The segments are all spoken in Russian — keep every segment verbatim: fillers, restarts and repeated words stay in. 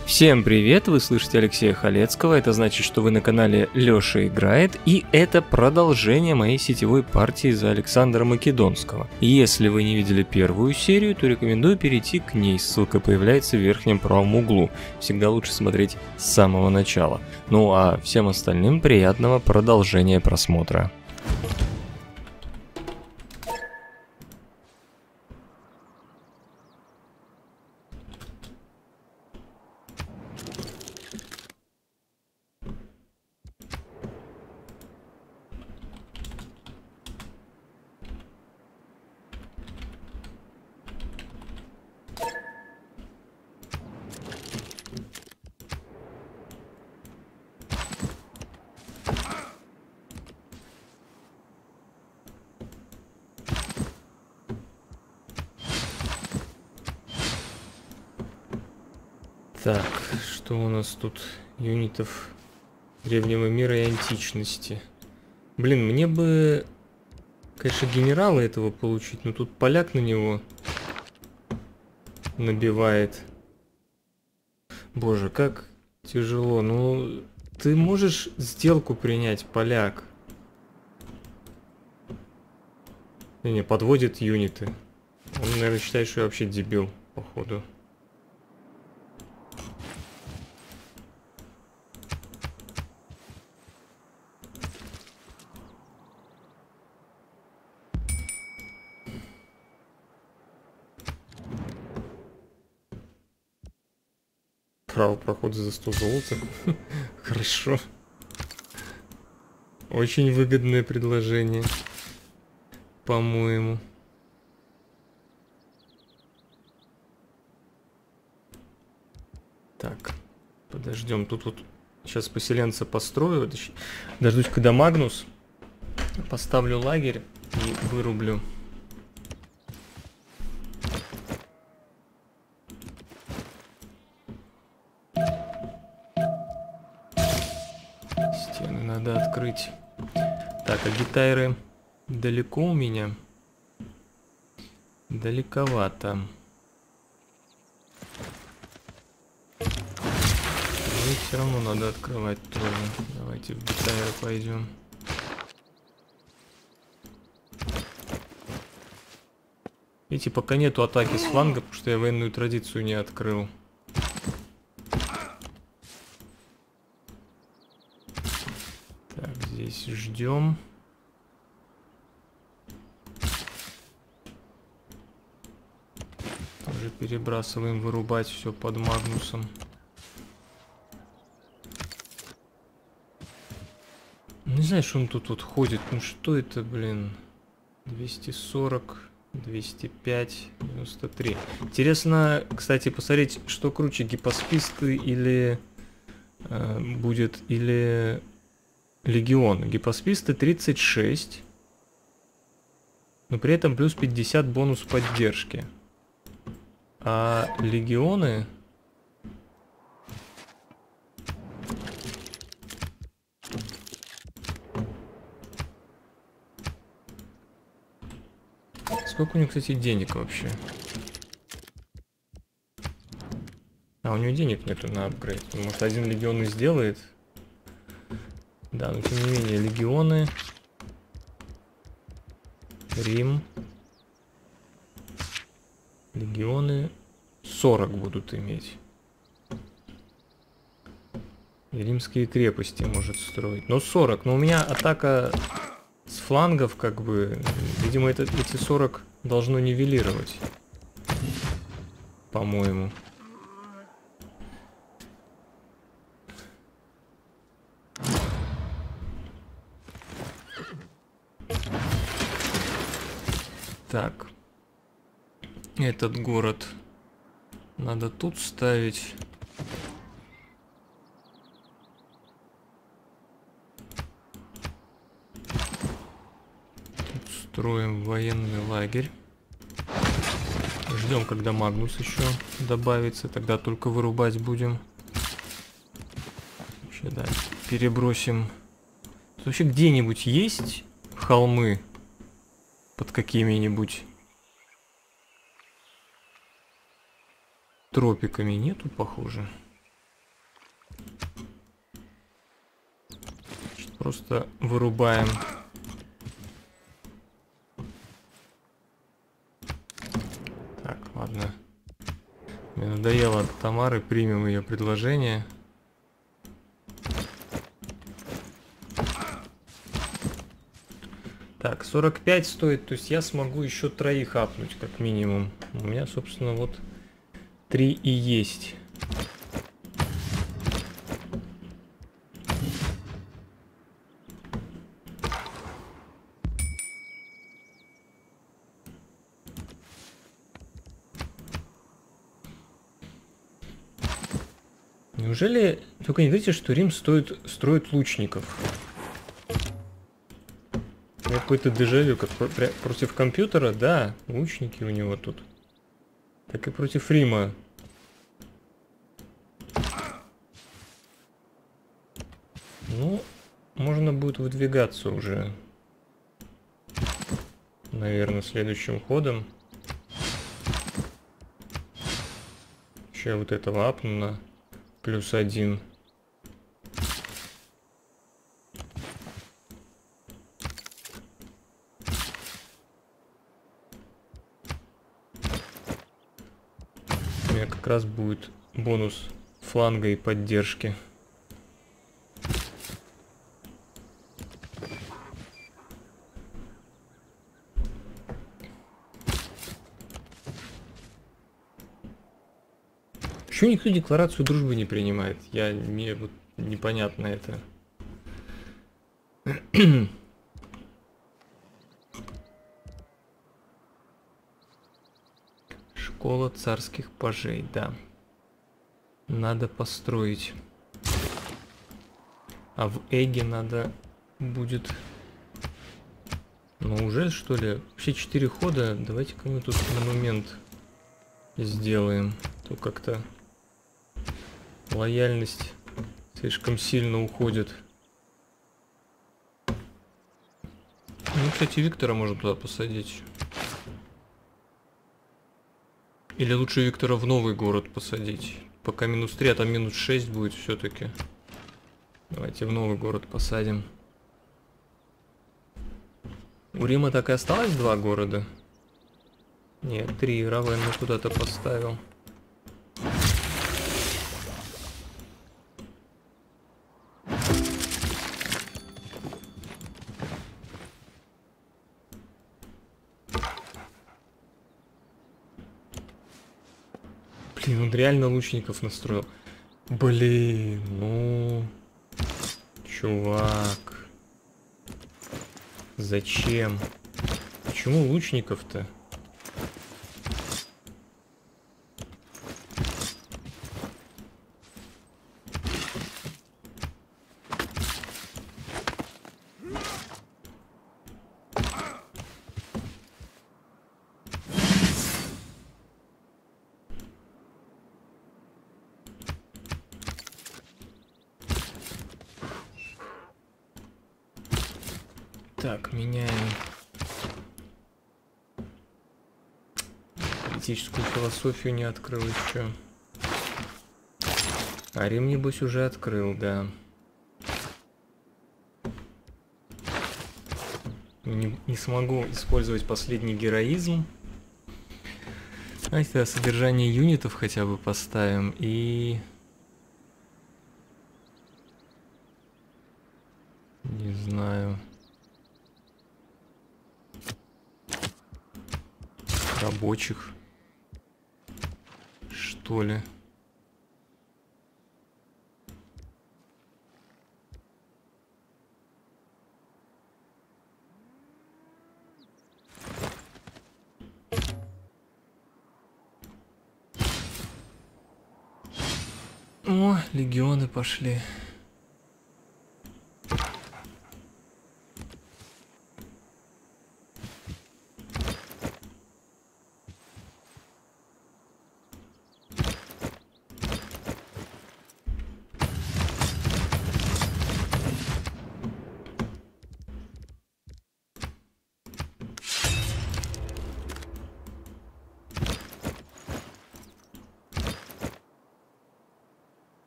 Всем привет, вы слышите Алексея Халецкого, это значит, что вы на канале Лёша Играет, и это продолжение моей сетевой партии за Александра Македонского. Если вы не видели первую серию, то рекомендую перейти к ней, ссылка появляется в верхнем правом углу, всегда лучше смотреть с самого начала. Ну а всем остальным приятного продолжения просмотра. Так, что у нас тут? Юнитов древнего мира и античности. Блин, мне бы, конечно, генерала этого получить, но тут поляк на него набивает. Боже, как тяжело. Ну, ты можешь сделку принять, поляк? Не, не, подводит юниты. Он, наверное, считает, что я вообще дебил, походу. Право прохода за сто золота. Хорошо. Очень выгодное предложение, по-моему. Так, подождем. Тут вот сейчас поселенца построю. Дождусь, когда Магнус. Поставлю лагерь и вырублю. Стены надо открыть. Так, а гитары далеко у меня? Далековато. И все равно надо открывать тоже. Давайте в гитары пойдем. Видите, пока нету атаки с фланга, потому что я военную традицию не открыл. Так, здесь ждем. Тоже перебрасываем вырубать все под Магнусом. Не знаю, что он тут вот ходит. Ну что это, блин? двести сорок, двести пять, девяносто три. Интересно, кстати, посмотреть, что круче, гипосписты или э, будет, или легион. Гипосписты тридцать шесть, но при этом плюс пятьдесят бонус поддержки. А легионы... Сколько у него, кстати, денег вообще? А, у него денег нету на апгрейд. Может, один легион и сделает? Да, но тем не менее, легионы... Рим... Легионы сорок будут иметь. И римские крепости может строить. Но сорок. Но у меня атака с флангов, как бы... Видимо, это, эти сорок должно нивелировать. По-моему. Так. Этот город надо тут ставить. Тут строим военный лагерь. Ждем, когда Магнус еще добавится, тогда только вырубать будем. Вообще, да, перебросим. Тут вообще где-нибудь есть холмы под какими-нибудь тропиками? Нету, похоже. Просто вырубаем. Так, ладно. Мне надоело от Тамары, примем ее предложение. Так, сорок пять стоит, то есть я смогу еще троих апнуть, как минимум. У меня, собственно, вот три и есть. Неужели... Только не говорите, что Рим стоит, строит лучников. У меня какой-то дежавю, как про против компьютера, да, лучники у него тут. Так и против Рима. Ну, можно будет выдвигаться уже. Наверное, следующим ходом. Еще вот этого апну на плюс один. У меня как раз будет бонус фланга и поддержки. Почему никто декларацию дружбы не принимает? Я мне вот непонятно это. Школа царских пажей, да. Надо построить. А в Эге надо будет... Ну уже что ли? Вообще четыре хода. Давайте-ка мы тут монумент сделаем. То как-то лояльность слишком сильно уходит. Ну, кстати, Виктора можно туда посадить. Или лучше Виктора в новый город посадить. Пока минус три, а там минус шесть будет все-таки. Давайте в новый город посадим. У Рима так и осталось два города? Нет, три. Равенну куда-то поставил. Блин, он реально лучников настроил. Блин, ну... Чувак. Зачем? Почему лучников-то? Так, меняем политическую философию, не открыл еще. А Рим, небось, уже открыл, да. Не, не смогу использовать последний героизм. Давайте содержание юнитов хотя бы поставим и... Не знаю... Рабочих, что ли. О, легионы пошли.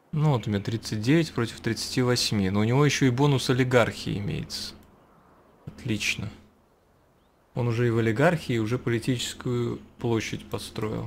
Ну вот у меня тридцать девять против тридцати восьми, но у него еще и бонус олигархии имеется. Отлично. Он уже и в олигархии, уже политическую площадь построил.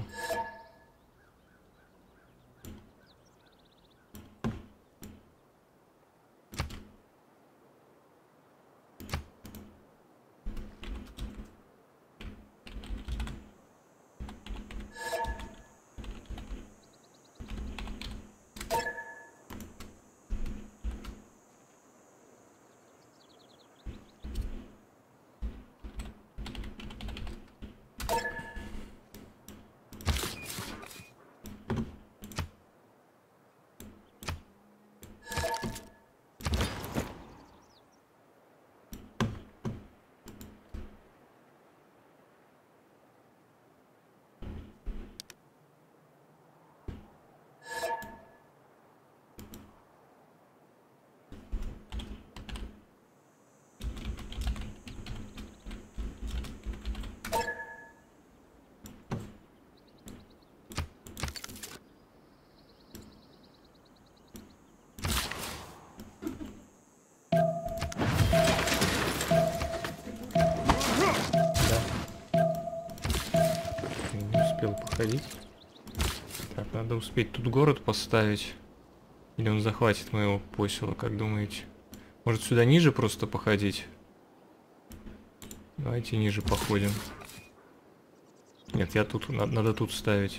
Походить. Так, надо успеть тут город поставить. Или он захватит моего посела, как думаете? Может сюда ниже просто походить? Давайте ниже походим. Нет, я тут, надо, надо тут ставить.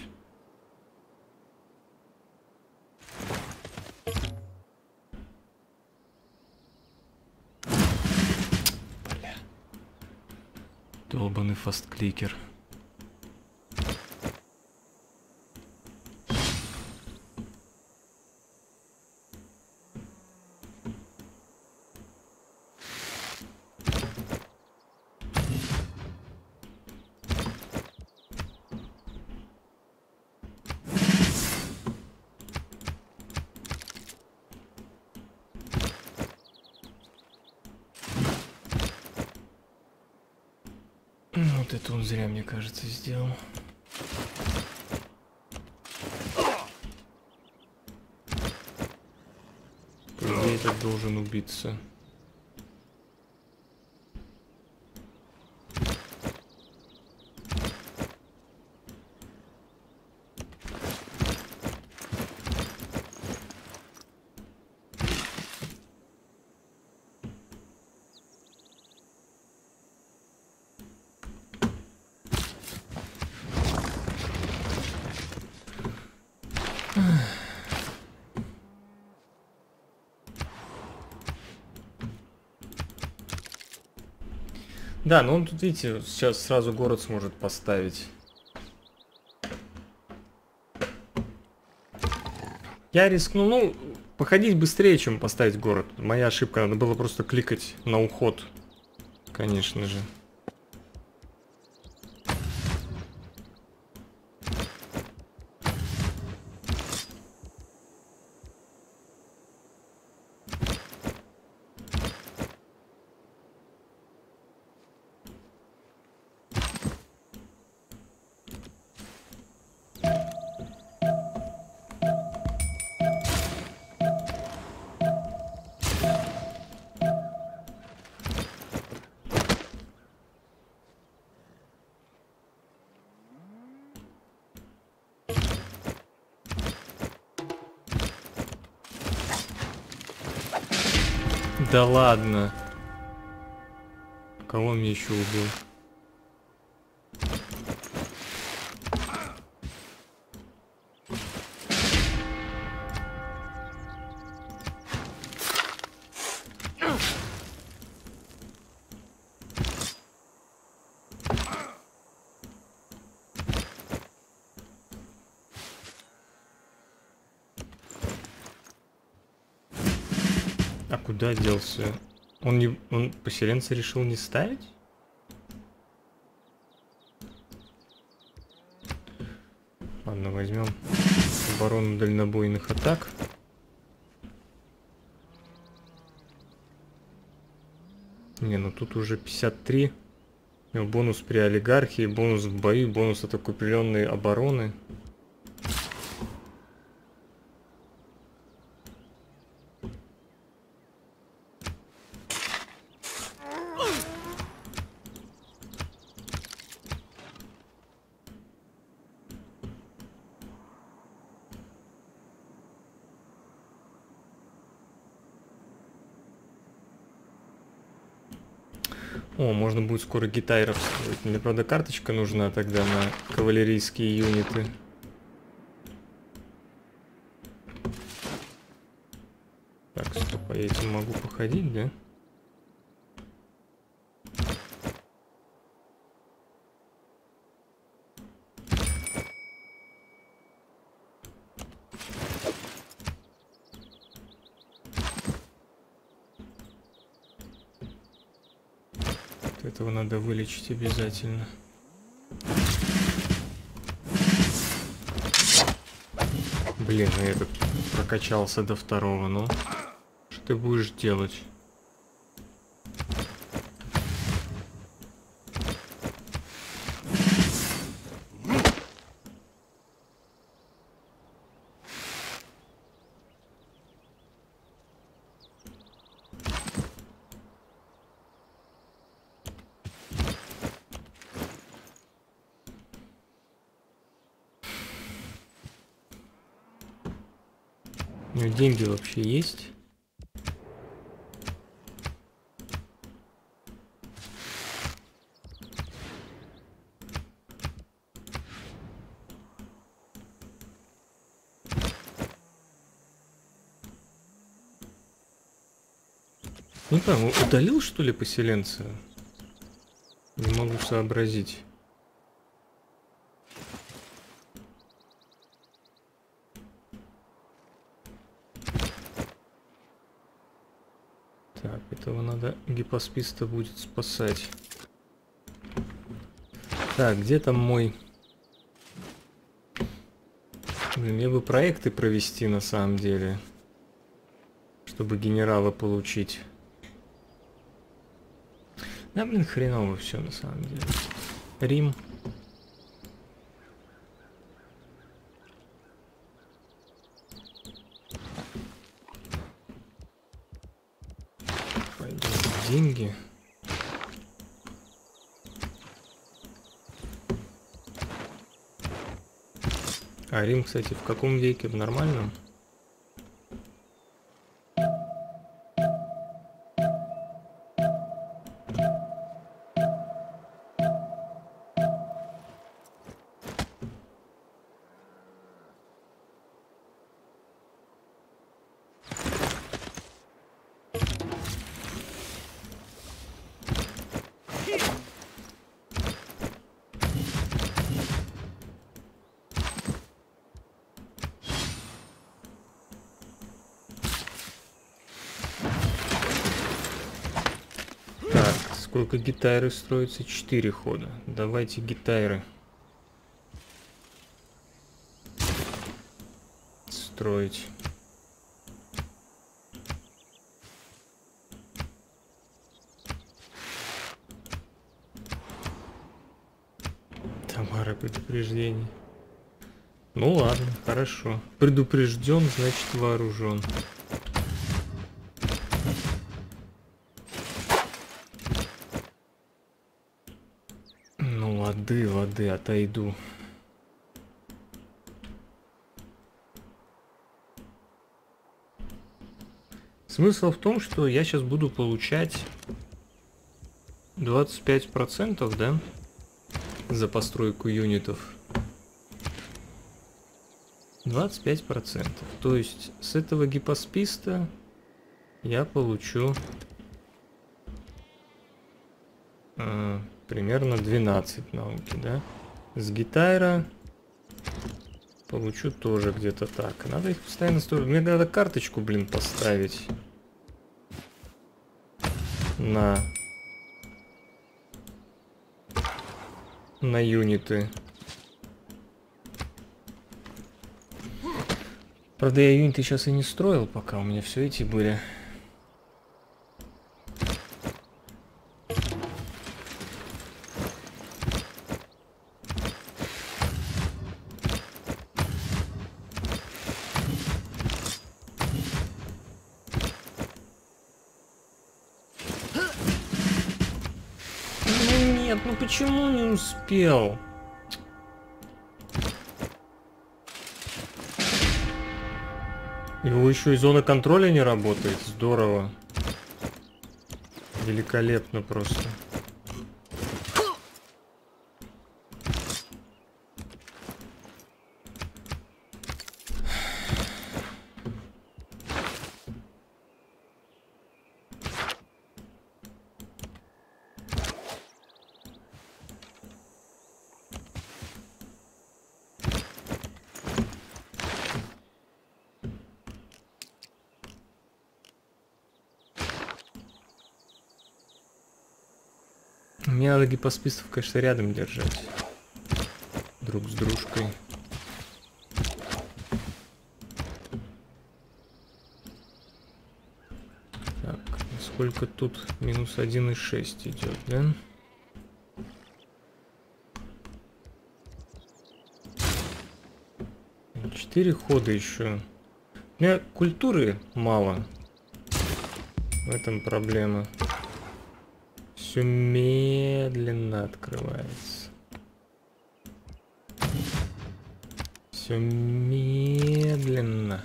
Бля. Долбаный фасткликер. Вот это он зря, мне кажется, сделал. По идее, этот должен убиться. Да, но он тут, видите, сейчас сразу город сможет поставить. Я рискнул, ну, походить быстрее, чем поставить город. Моя ошибка, надо было просто кликать на уход, конечно же. Да ладно. Кого он мне еще убил? А куда делся? Он не, он поселенца решил не ставить? Ладно, возьмем оборону дальнобойных атак. Не, ну тут уже пятьдесят три. Бонус при олигархии, бонус в бою, бонус от оккупированной обороны. О, можно будет скоро гитайров строить. Мне, правда, карточка нужна тогда на кавалерийские юниты. Так, стоп, а я этим могу походить, да? Этого надо вылечить обязательно. Блин, я этот прокачался до второго, ну. Что ты будешь делать? У него деньги вообще есть? Не пойму, удалил что ли поселенца? Не могу сообразить. Так, этого надо, гипосписта будет спасать. Так, где там мой... Блин, мне бы проекты провести на самом деле, чтобы генерала получить. Да, блин, хреново все на самом деле. Рим. Пойдем деньги. А Рим, кстати, в каком веке? В нормальном? Сколько гитары строится? Четыре хода. Давайте гитары строить. Тамара, предупреждение. Ну ладно, хорошо. Предупрежден, значит вооружен. Лады, лады, отойду. Смысл в том, что я сейчас буду получать двадцать пять процентов, да, за постройку юнитов. двадцать пять процентов. То есть с этого гипосписта я получу э, примерно двенадцать науки, да. С гитайра получу тоже где-то так. Надо их постоянно строить. Мне надо карточку, блин, поставить на на юниты. Правда, я юниты сейчас и не строил, пока у меня все эти были. Ну почему не успел? Его еще и зона контроля не работает. Здорово. Великолепно просто. Мне надо гипоспистов, конечно, рядом держать. Друг с дружкой. Так, сколько тут? Минус один и шесть идет, да? Четыре хода еще. У меня культуры мало. В этом проблема. Все медленно открывается. Все медленно.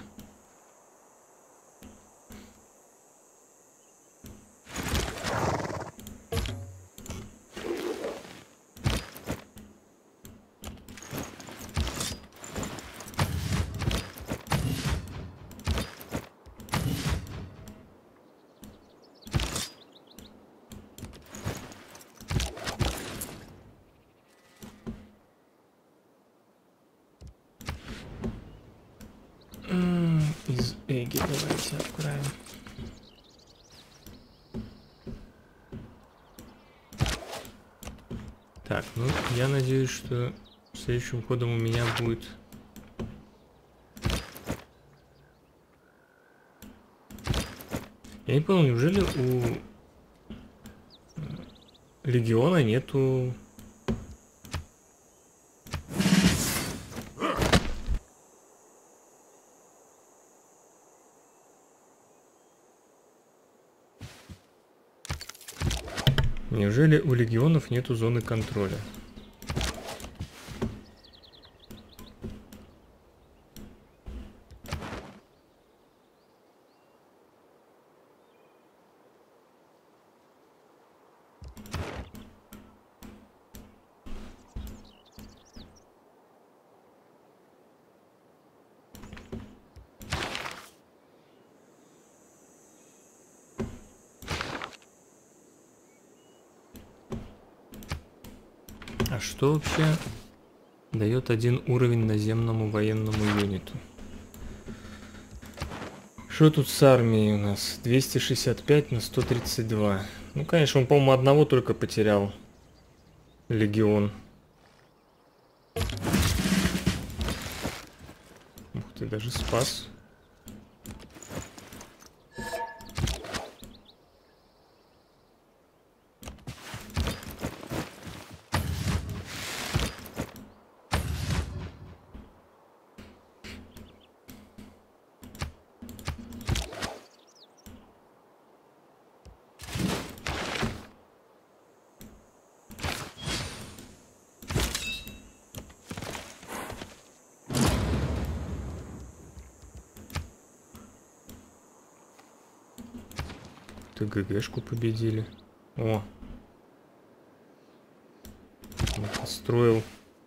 Из Эги давайте отправим. Так, ну я надеюсь, что следующим ходом у меня будет я не понял, неужели у Легиона нету Неужели у легионов нету зоны контроля? А что вообще дает один уровень наземному военному юниту? Что тут с армией у нас? двести шестьдесят пять на сто тридцать два. Ну, конечно, он, по-моему, одного только потерял. Легион. Ух ты, даже спас. ГГшку победили. О, построил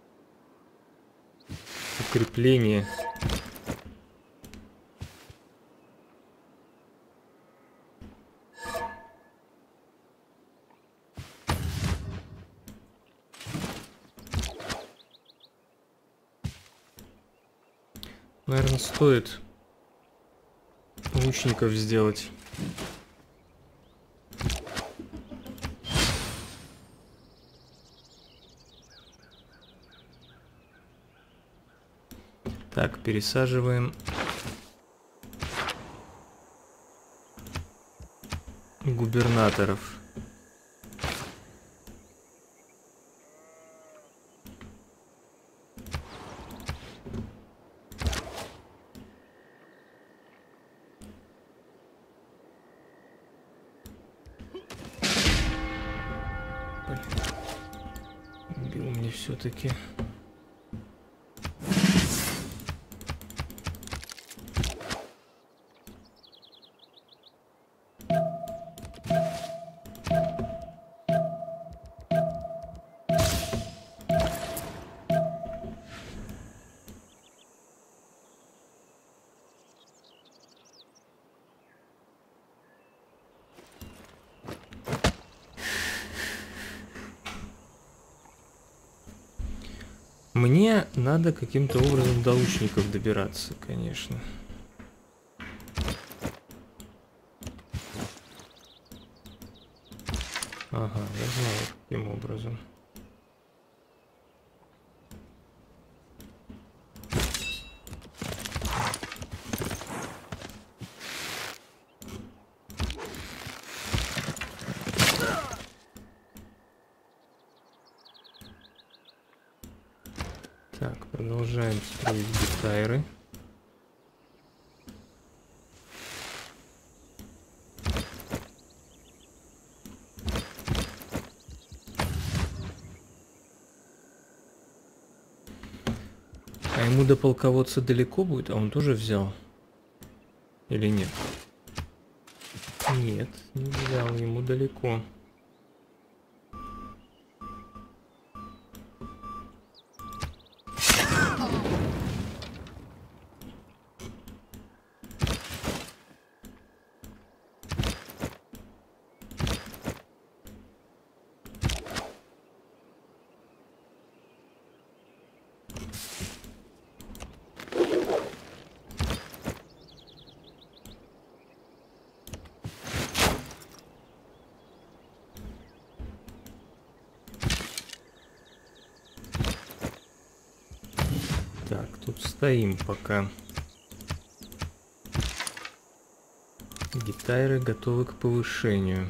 укрепление. Наверное, стоит лучников сделать. Так, пересаживаем губернаторов. Убил мне все-таки. Мне надо каким-то образом до лучников добираться, конечно. Ага, я знаю, каким образом. Так, продолжаем строить гитары. А ему до полководца далеко будет? А он тоже взял? Или нет? Нет, не взял, ему далеко. Так, тут стоим пока. Гитары готовы к повышению.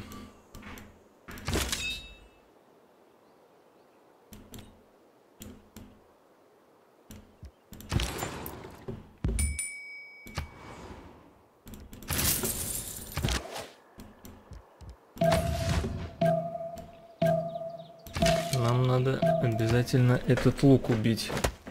Нам надо обязательно этот лук убить.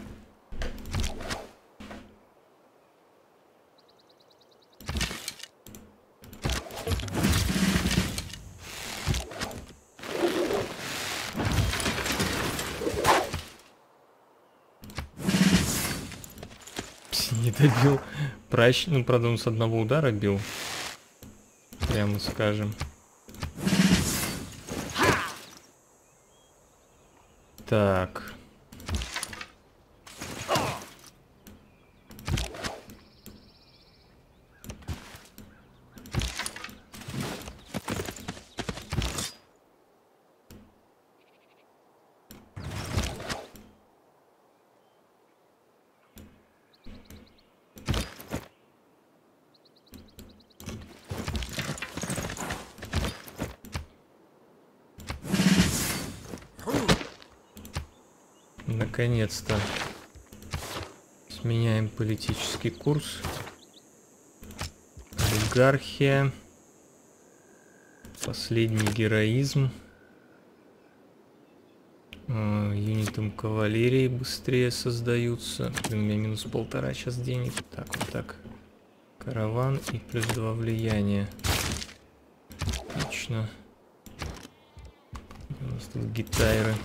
Не добил. Пращ, ну, правда, он с одного удара бил. Прямо скажем. Так. Наконец-то сменяем политический курс. Олигархия. Последний героизм. Юнитом кавалерии быстрее создаются. Блин, у меня минус полтора сейчас денег. Так, вот так. Караван и плюс два влияния. Отлично. У нас тут гитары.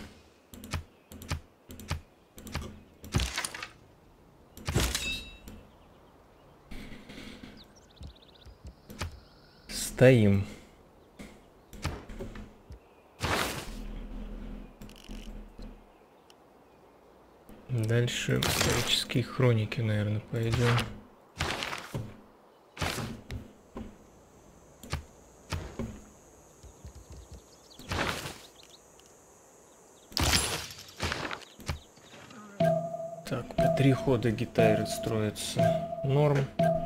Стоим. Дальше исторические хроники, наверное, пойдем. Так, по три хода гитары строятся. Норм.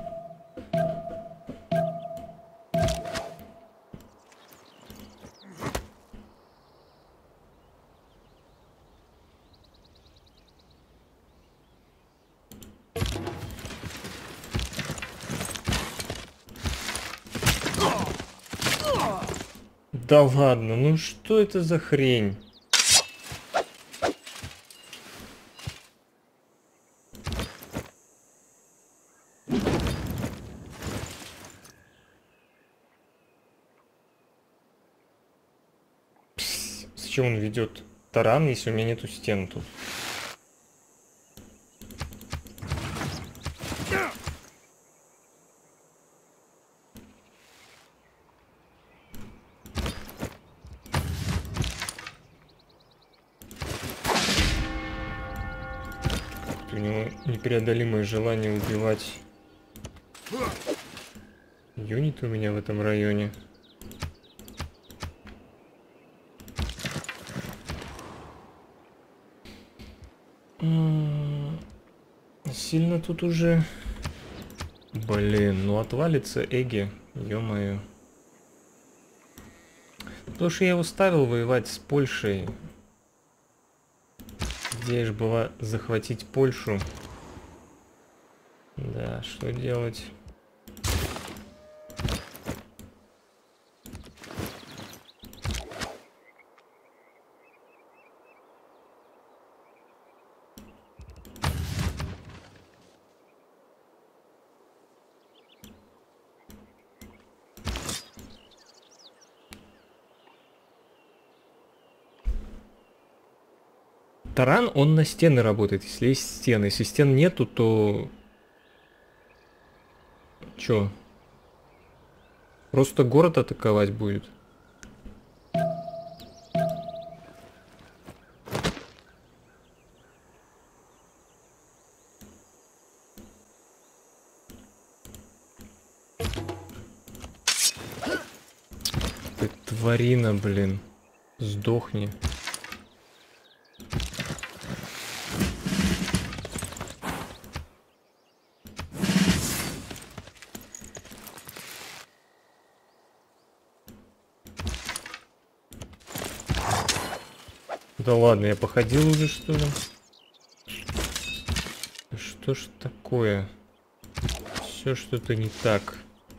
Да ладно, ну что это за хрень? Пс, зачем он ведет таран, если у меня нету стен тут? У него непреодолимое желание убивать юниты у меня в этом районе. тут уже... Блин, ну отвалится Эги, ё-моё. Потому что я его ставил воевать с Польшей. Идея же была захватить Польшу. Да, что делать? Таран, он на стены работает, если есть стены. Если стен нету, то... Чё? Просто город атаковать будет. Ты тварина, блин. Сдохни. Да ладно, я походил уже, что ли? Что ж такое? Все что-то не так.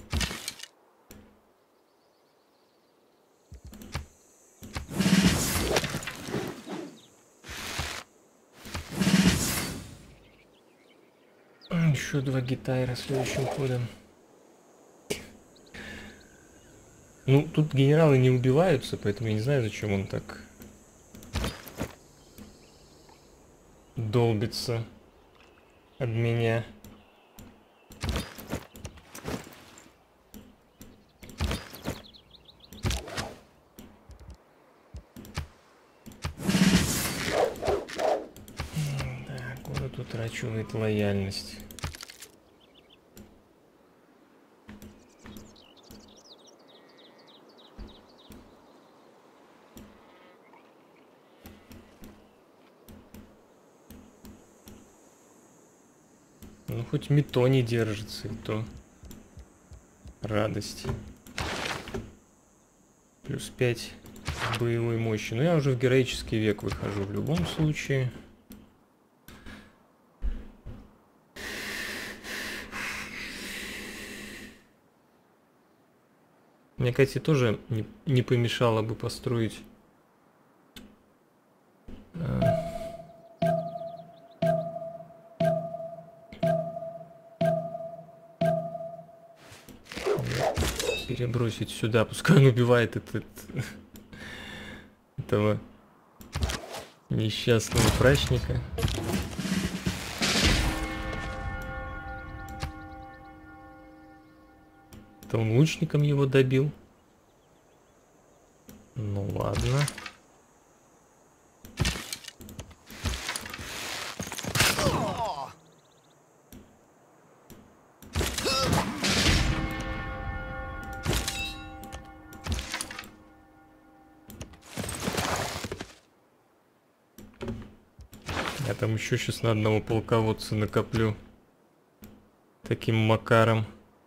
Еще два гитайра следующим ходом. Ну, тут генералы не убиваются, поэтому я не знаю, зачем он так долбится об меня. Да, город утрачивает лояльность. Ну, хоть Мито не держится, и то радость. Плюс пять боевой мощи. Но я уже в героический век выхожу в любом случае. Мне, кстати, тоже не, не помешало бы построить... Э, перебросить сюда, пускай он убивает этот, этого несчастного прачника. Это он лучником его добил. Ну ладно. Я там еще сейчас на одного полководца накоплю. Таким макаром.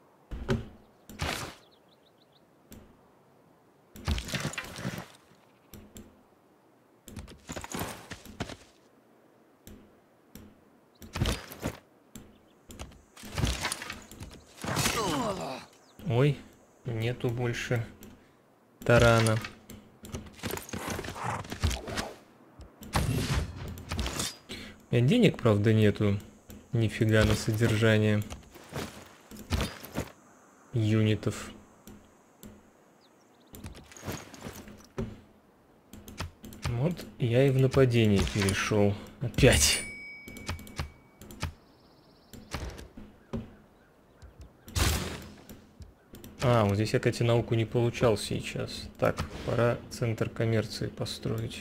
Ой, нету больше тарана. У меня денег, правда, нету. Нифига на содержание юнитов. Вот я и в нападение перешел. Опять. А, вот здесь я, кстати, науку не получал сейчас. Так, пора центр коммерции построить.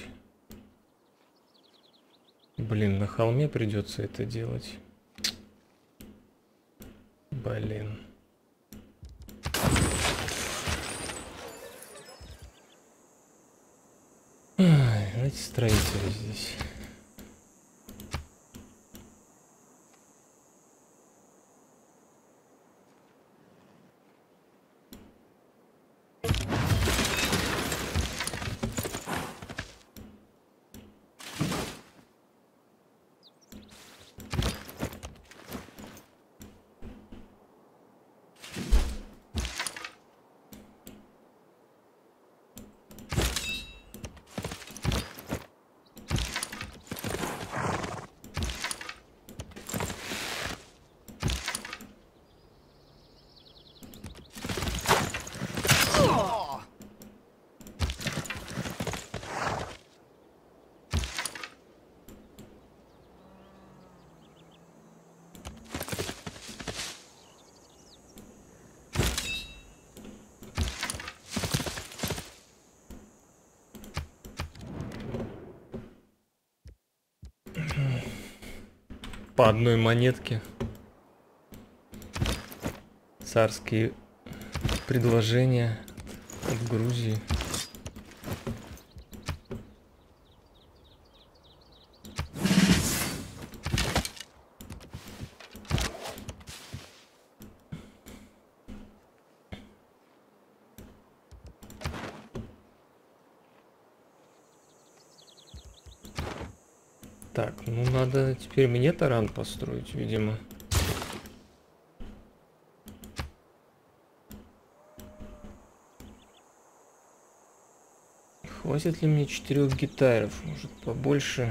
Блин, на холме придется это делать. Блин. Ай, давайте строители здесь. По одной монетке. Царские предложения в Грузии. Так, ну надо теперь мне таран построить, видимо. Хватит ли мне четырех гитаров? Может, побольше?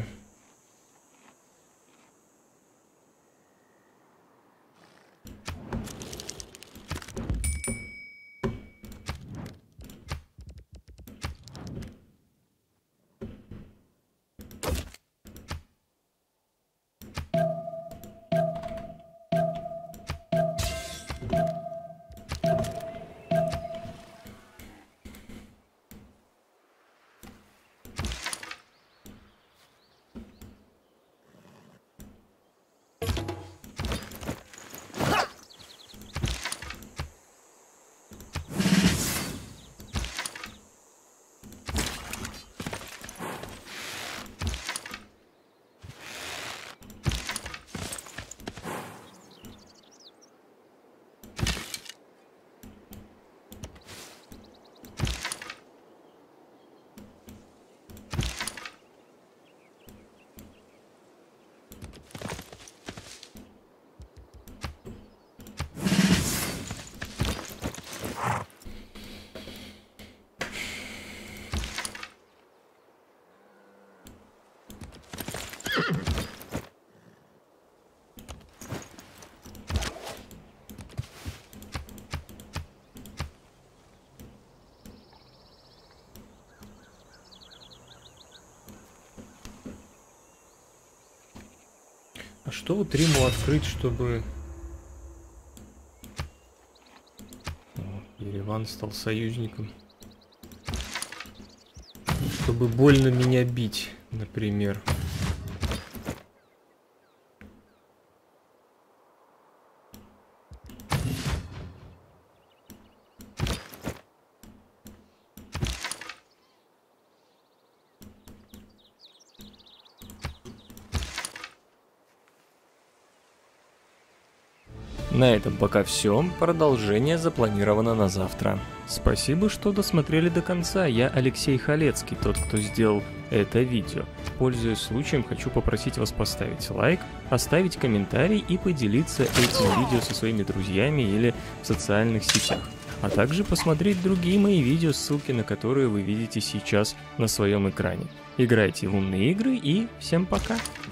А что вот Риму открыть, чтобы... О, Ереван стал союзником. Чтобы больно меня бить, например. На этом пока все. Продолжение запланировано на завтра. Спасибо, что досмотрели до конца. Я Алексей Халецкий, тот, кто сделал это видео. Пользуясь случаем, хочу попросить вас поставить лайк, оставить комментарий и поделиться этим видео со своими друзьями или в социальных сетях. А также посмотреть другие мои видео, ссылки на которые вы видите сейчас на своем экране. Играйте в умные игры и всем пока!